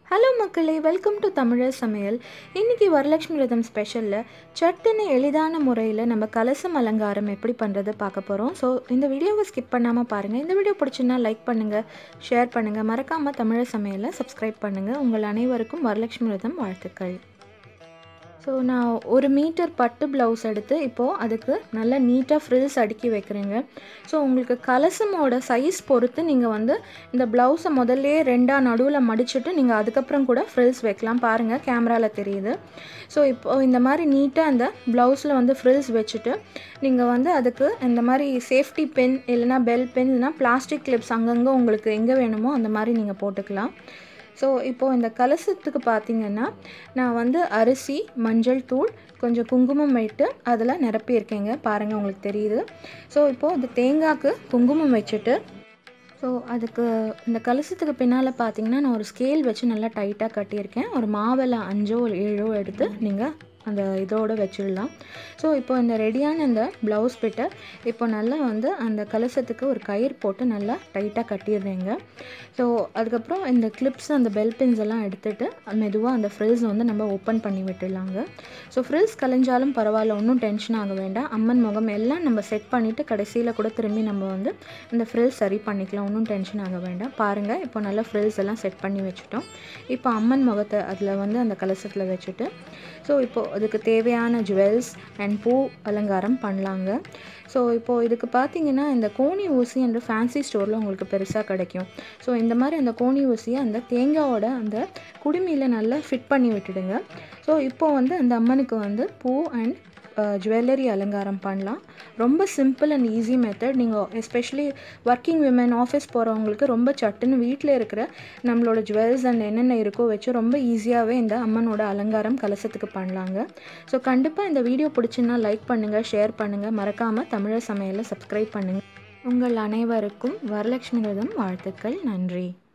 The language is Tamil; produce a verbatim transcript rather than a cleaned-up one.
ஹலோ மக்களே, வெல்கம் டு தமிழர் சமையல். இன்றைக்கி வரலட்சுமி விரதம் ஸ்பெஷலில் சட்டுன்னு எளிதான முறையில் நம்ம கலசம் அலங்காரம் எப்படி பண்ணுறது பார்க்க போகிறோம். ஸோ இந்த வீடியோவை ஸ்கிப் பண்ணாமல் பாருங்கள். இந்த வீடியோ பிடிச்சுன்னா லைக் பண்ணுங்கள், ஷேர் பண்ணுங்கள், மறக்காமல் தமிழர் சமையலை சப்ஸ்கிரைப் பண்ணுங்கள். உங்கள் அனைவருக்கும் வரலட்சுமி விரதம் வாழ்த்துக்கள். ஸோ நான் ஒரு மீட்டர் பட்டு ப்ளவுஸ் எடுத்து இப்போது அதுக்கு நல்லா நீட்டாக ஃப்ரில்ஸ் அடுக்கி வைக்கிறேங்க. ஸோ உங்களுக்கு கலசமோட சைஸ் பொறுத்து நீங்கள் வந்து இந்த ப்ளவுஸை முதல்லே ரெண்டாக நடுவில் மடிச்சுட்டு நீங்கள் அதுக்கப்புறம் கூட ஃப்ரில்ஸ் வைக்கலாம். பாருங்கள், கேமராவில் தெரியுது. ஸோ இப்போது இந்த மாதிரி நீட்டாக அந்த ப்ளவுஸில் வந்து ஃப்ரில்ஸ் வச்சுட்டு நீங்கள் வந்து அதுக்கு இந்த மாதிரி சேஃப்டி பென் இல்லைனா பெல் பென் இல்லைனா பிளாஸ்டிக் கிளிப்ஸ் அங்கங்கே உங்களுக்கு எங்கே வேணுமோ அந்த மாதிரி நீங்கள் போட்டுக்கலாம். ஸோ இப்போது இந்த கலசத்துக்கு பார்த்திங்கன்னா நான் வந்து அரிசி, மஞ்சள் தூள், கொஞ்சம் குங்குமம் வைட்டு அதில் நிரப்பியிருக்கேங்க. பாருங்கள், உங்களுக்கு தெரியுது. ஸோ இப்போது அந்த தேங்காய்க்கு குங்குமம் வச்சுட்டு ஸோ அதுக்கு இந்த கலசத்துக்கு பின்னால் பார்த்திங்கன்னா நான் ஒரு ஸ்கேல் வச்சு நல்லா டைட்டாக கட்டியிருக்கேன். ஒரு மாவெல்லாம் அஞ்சோ ஏழோ எடுத்து நீங்கள் அந்த இதோடு வச்சிடலாம். ஸோ இப்போ இந்த ரெடியான இந்த ப்ளவுஸ் பிட்டை இப்போ நல்லா வந்து அந்த கலசத்துக்கு ஒரு கயிறு போட்டு நல்லா டைட்டாக கட்டிடுறேங்க. ஸோ அதுக்கப்புறம் இந்த கிளிப்ஸ், அந்த பெல் பின்ஸ் எல்லாம் எடுத்துகிட்டு மெதுவாக அந்த ஃப்ரில்ஸ் வந்து நம்ம ஓப்பன் பண்ணி விட்டுடலாங்க. ஸோ ஃப்ரில்ஸ் கலைஞ்சாலும் பரவாயில்ல, ஒன்றும் டென்ஷன் ஆக வேண்டாம். அம்மன் முகம் எல்லாம் நம்ம செட் பண்ணிவிட்டு கடைசியில் கூட திரும்பி நம்ம வந்து இந்த ஃப்ரில்ஸ் சரி பண்ணிக்கலாம். ஒன்றும் டென்ஷன் ஆக வேண்டாம். பாருங்கள், இப்போ நல்லா ஃப்ரில்ஸ் எல்லாம் செட் பண்ணி வச்சுட்டோம். இப்போ அம்மன் முகத்தை அதில் வந்து அந்த கலசத்தில் வச்சுட்டு ஸோ இப்போது அதுக்கு தேவையான ஜுவல்ஸ் அண்ட் பூ அலங்காரம் பண்ணலாங்க. ஸோ இப்போது இதுக்கு பார்த்திங்கன்னா இந்த கோணி ஊசி என்ற ஃபேன்சி ஸ்டோரில் உங்களுக்கு பெருசாக கிடைக்கும். ஸோ இந்த மாதிரி அந்த கோணி ஊசியை அந்த தேங்காயோட அந்த குடுமியில் நல்லா ஃபிட் பண்ணி விட்டுடுங்க. ஸோ இப்போது வந்து அந்த அம்மனுக்கு வந்து பூ அண்ட் ஜுவல்லரி அலங்காரம் பண்ணலாம். ரொம்ப சிம்பிள் அண்ட் ஈஸி மெத்தட். நீங்கள் எஸ்பெஷலி ஒர்க்கிங் விமன், ஆஃபீஸ் போகிறவங்களுக்கு ரொம்ப சட்டுன்னு வீட்டில் இருக்கிற நம்மளோட ஜுவல்ஸ் அண்ட் என்னென்ன இருக்கோ வச்சு ரொம்ப ஈஸியாகவே இந்த அம்மனோட அலங்காரம் கலசத்துக்கு பண்ணலாங்க. ஸோ கண்டிப்பாக இந்த வீடியோ பிடிச்சுன்னா லைக் பண்ணுங்கள், ஷேர் பண்ணுங்கள், மறக்காமல் தமிழர் சமையலை சப்ஸ்கிரைப் பண்ணுங்கள். உங்கள் அனைவருக்கும் வரலட்சுமி விரதம் வாழ்த்துக்கள். நன்றி.